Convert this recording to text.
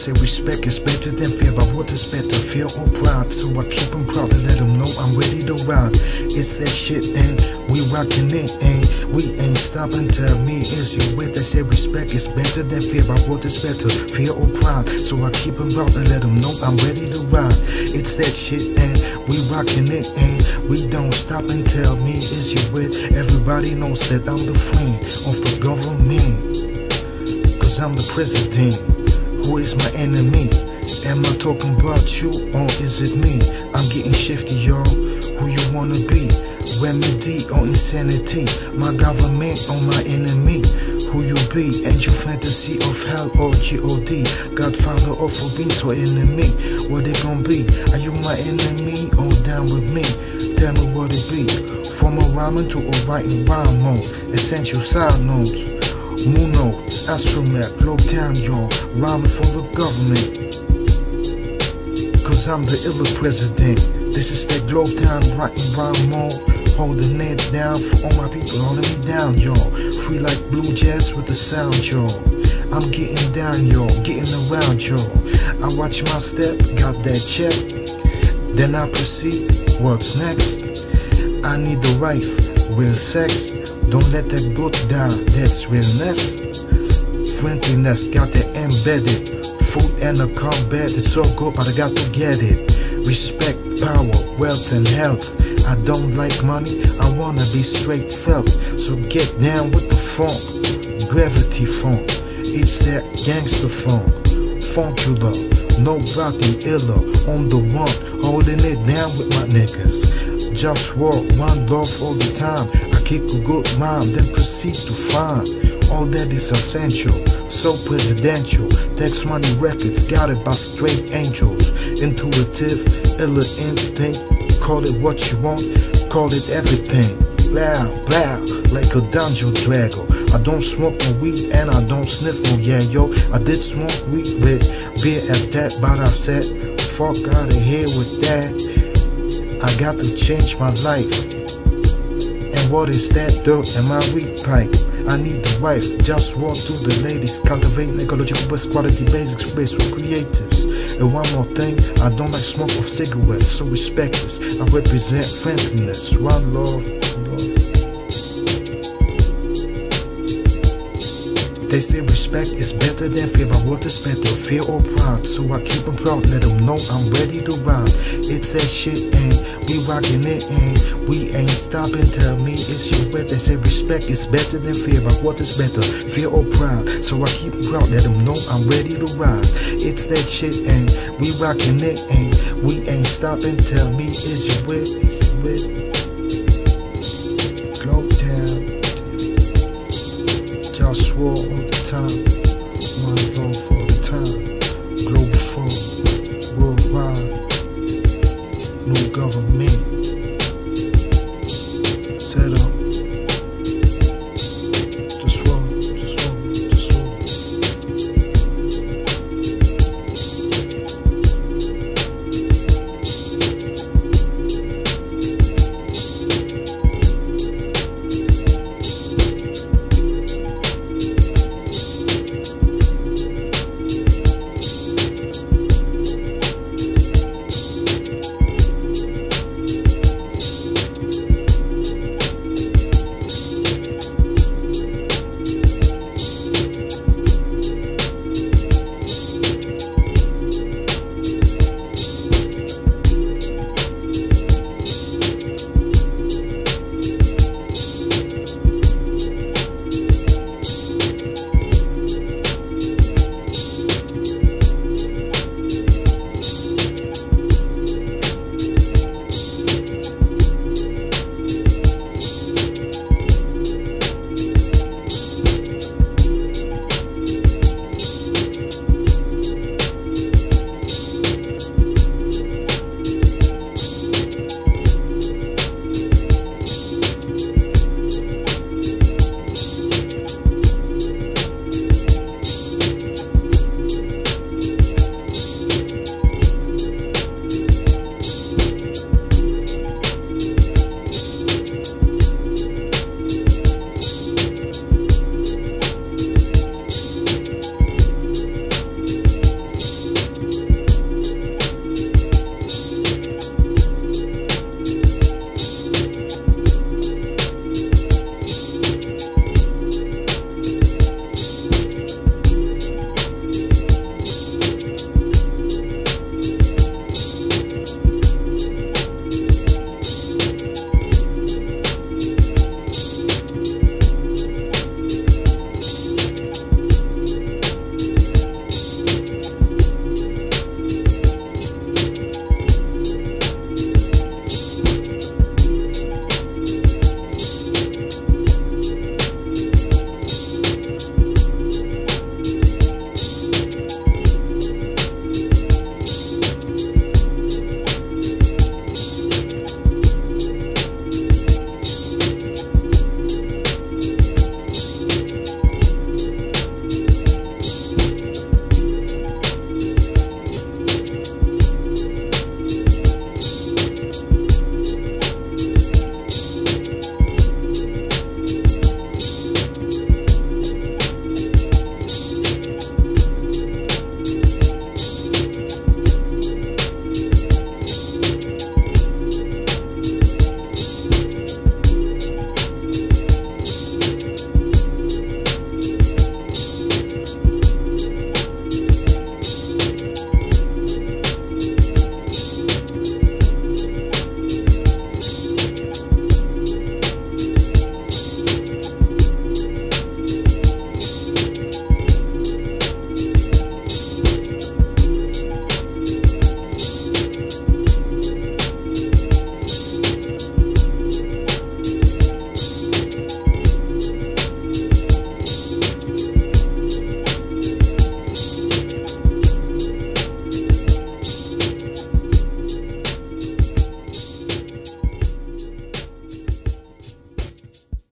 say respect is better than fear, but what is better, fear or pride? So I keep them proud and let them know I'm ready to ride. It's that shit and we rockin' it and we ain't stopping. Tell me, is you with? They say respect is better than fear, but what is better, fear or pride? So I keep them proud and let them know I'm ready to ride. It's that shit and we rockin' it and we don't stop. And tell me, is you with? Everybody knows that I'm the friend of the government, cause I'm the president. Who is my enemy? Am I talking about you or is it me? I'm getting shifty, y'all. Who you wanna be? Remedy or insanity? My government or my enemy? Who you be? Ain't you fantasy of hell or G.O.D? Godfather or for beings or enemy? What it gon' be? Are you my enemy or down with me? Tell me what it be. From a rhyming to a writing rhyme mode. Essential side notes. Moon Astromet, Globe Town, y'all, rhyming for the government, cause I'm the iller president. This is that Globe Town, writing rhyme mode, holding it down for all my people, holding me down, y'all. Free like blue jazz with the sound, y'all. I'm getting down, y'all, getting around, y'all. I watch my step, got that check, then I proceed, what's next? I need the wife, real sex. Don't let that book die, that's realness. Friendliness, got that embedded. Food and a combat, it's so good, but I got to get it. Respect, power, wealth and health. I don't like money, I wanna be straight felt. So get down with the funk, gravity funk. It's that gangster funk, funkular, nobody iller. On the one, holding it down with my niggas. Just walk, one love all the time. Kick a good rhyme, then proceed to find all that is essential. So presidential, Text Money Records, got it by straight angels. Intuitive, iller instinct. Call it what you want, call it everything. Blah, blah, like a dungeon dragon. I don't smoke no weed and I don't sniff no yo. I did smoke weed with beer at that, but I said, fuck out of here with that. I got to change my life. What is that dirt in my weed pipe? I need the wife, just walk through the ladies. Cultivate ecological best quality basics based with creatives. And one more thing, I don't like smoke of cigarettes, so respect this. I represent friendliness, one love. They say respect is better than fear, but what is better, fear or pride? So I keep them proud, let them know I'm ready to ride. It's that shit and we rockin' it and we ain't stopping. Tell me, is you wet? They say respect is better than fear, but what is better, fear or pride? So I keep them proud, let them know I'm ready to ride. It's that shit and we rockin' it and we ain't stopping. Tell me, is you wet? Is you wet? Globe Town, just war all the time, one love all the time. Global phone, worldwide, no government.